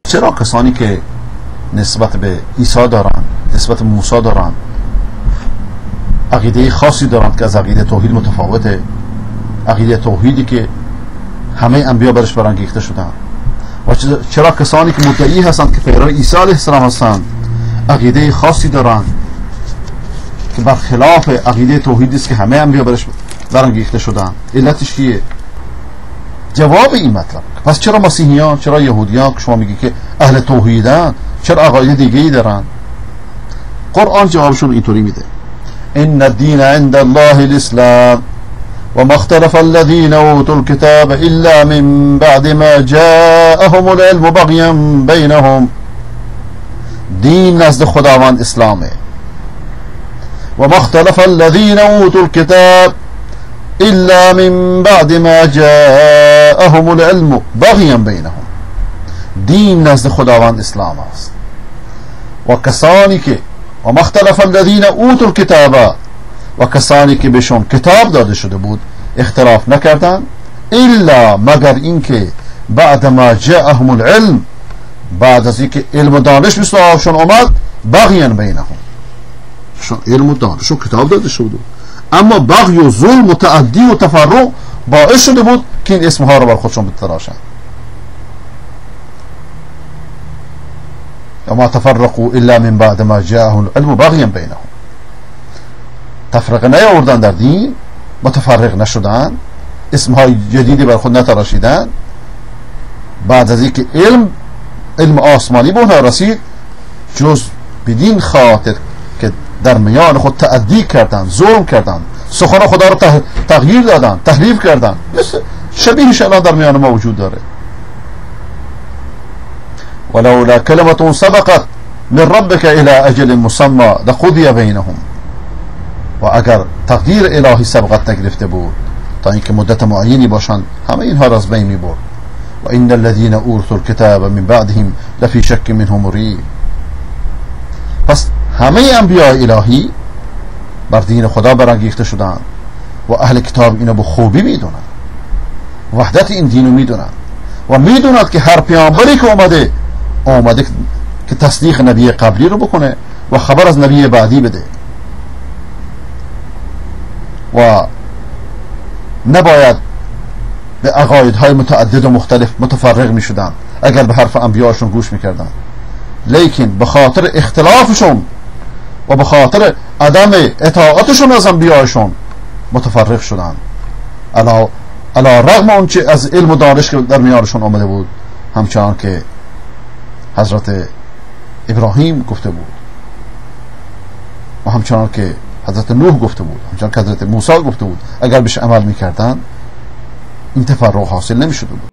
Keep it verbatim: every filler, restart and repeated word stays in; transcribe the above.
چرا کسانی که نسبت به عیسی دارن، نسبت به موسی دارن، عقیده خاصی دارند که از عقیده توحید متفاوته، عقیده توحیدی که همه انبیا برش برانگیخته شدن، و چرا کسانی که مدعی هستند که پیرو عیسی علیه السلام هستند عقیده خاصی دارند که برخلاف عقیده توحیدی است که همه انبیا برش برانگیخته شدن؟ علتش چیه؟ جواب این مطلب. پس چرا مسیحیان، چرا یهودیان که شما میگی که اهل توحیدن، چرا عقاید دیگه ای دارن؟ قرآن جوابشون اینطوری میده: ان الدین عند الله الاسلام وما اختلف الذين اوتوا الكتاب الا من بعد ما جاءهم العلم بغيا بينهم. دین نزد خداوند اسلامه. وما اختلف الذين اوتوا الكتاب الا من بعد ما جاءهم العلم بغيا بينهم. دین نزد خداوند اسلام است. و کسانی که و مختلف الذین اوتوا الکتاب، و کسانی که بهشون کتاب داده شده بود اختلاف نکردن الا مگر اینکه بعد ما جاءهم العلم، بعد از اینکه علم و دانش به سراغشون اومد، بغیا بینهم، علم و دانش و کتاب داده شده بود، اما بغی و ظلم و تعدی و تفرق باعث شده بود که این اسمها رو بر خودشون بتراشن. وما تفرقوا الا من بعد ما جاءهم العلم بغيا بينهم. تفرقه نیاوردن در دین، متفرق نشدن، اسمهای جدیدی بر خود نتراشیدن، بعد از اینکه علم علم آسمانی به اونها رسید، جز بدین خاطر که در میان خود تعدی کردن، ظلم کردن، سخن خدا رو تغییر دادن، تحریف کردن. شبیهش الان در میان ما وجود داره. ولولا كلمة سبقت من ربك الى اجل مسمى لقضي بينهم. و اگر تقدیر الهی سبقت نگرفته بود تا اینکه مدت معینی باشند، همه اینها را از بین میبرد. و ان الذين اوتوا الكتاب من بعدهم لفي شك منه مريب. پس همه انبیاء الهی بر دین خدا برانگیخته شدند و اهل کتاب اینو به خوبی میدونند، وحدت این دینو میدونند و میدونند که هر پیامبری که اومده اومده که تصدیق نبی قبلی رو بکنه و خبر از نبی بعدی بده، و نباید به عقایدهای متعدد و مختلف متفرق می شدن اگر به حرف انبیاشون گوش می کردن، لیکن به خاطر اختلافشون و به خاطر عدم اطاعتشون از انبیاشون متفرق شدن، علا, علا رغم اون چه از علم و دانش که در میانشون آمده بود، همچنان که حضرت ابراهیم گفته بود و همچنان که حضرت نوح گفته بود، همچنان که حضرت موسی گفته بود، اگر بهش عمل میکردن این تفرق حاصل نمیشده بود.